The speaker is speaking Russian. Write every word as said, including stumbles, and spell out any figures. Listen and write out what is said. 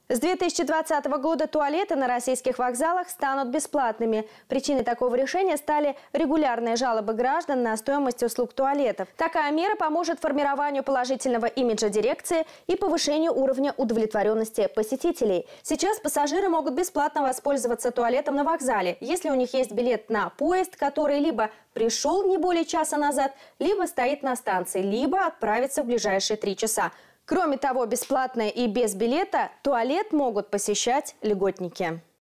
С две тысячи двадцатого года туалеты на российских вокзалах станут бесплатными. Причиной такого решения стали регулярные жалобы граждан на стоимость услуг туалетов. Такая мера поможет формированию положительного имиджа дирекции и повышению уровня удовлетворенности посетителей. Сейчас пассажиры могут бесплатно воспользоваться туалетом на вокзале, если у них есть билет на поезд, который либо пришел не более часа назад, либо стоит на станции, либо отправится в ближайшие три часа. Кроме того, бесплатно и без билета туалет могут посещать льготники.